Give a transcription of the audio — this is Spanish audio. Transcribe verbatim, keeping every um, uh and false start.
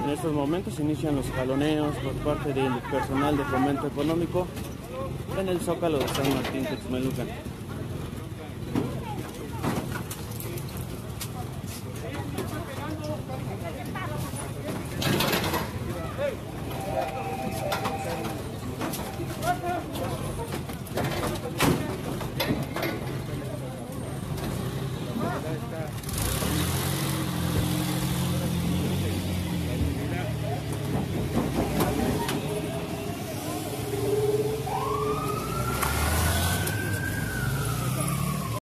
En estos momentos inician los jaloneos por parte del personal de fomento económico en el Zócalo de San Martín Texmelucan.